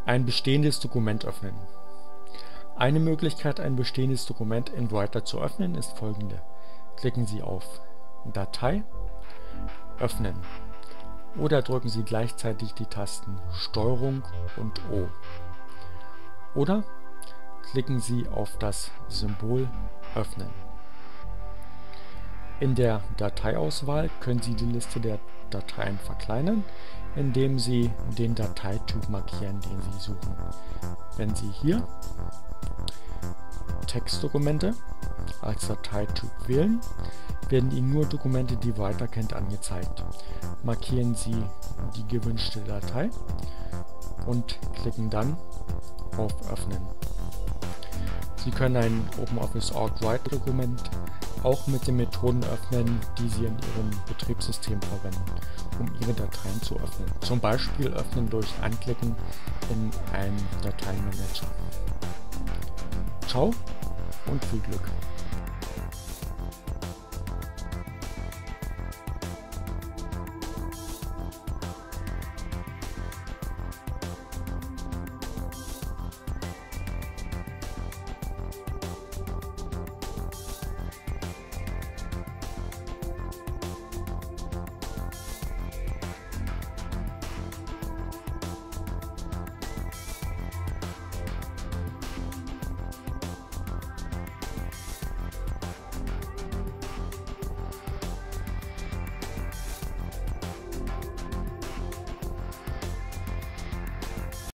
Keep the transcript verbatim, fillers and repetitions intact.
Ein bestehendes Dokument öffnen. Eine Möglichkeit, ein bestehendes Dokument in Writer zu öffnen, ist folgende. Klicken Sie auf Datei, Öffnen oder drücken Sie gleichzeitig die Tasten Steuerung und O. Oder klicken Sie auf das Symbol Öffnen. In der Dateiauswahl können Sie die Liste der Dateien verkleinern, indem Sie den Dateityp markieren, den Sie suchen. Wenn Sie hier Textdokumente als Dateityp wählen, werden Ihnen nur Dokumente, die Writer kennt, angezeigt. Markieren Sie die gewünschte Datei und klicken dann auf Öffnen. Sie können ein OpenOffice Org Writer Dokument auch mit den Methoden öffnen, die Sie in Ihrem Betriebssystem verwenden, um Ihre Dateien zu öffnen. Zum Beispiel öffnen durch Anklicken in einen Dateienmanager. Ciao und viel Glück!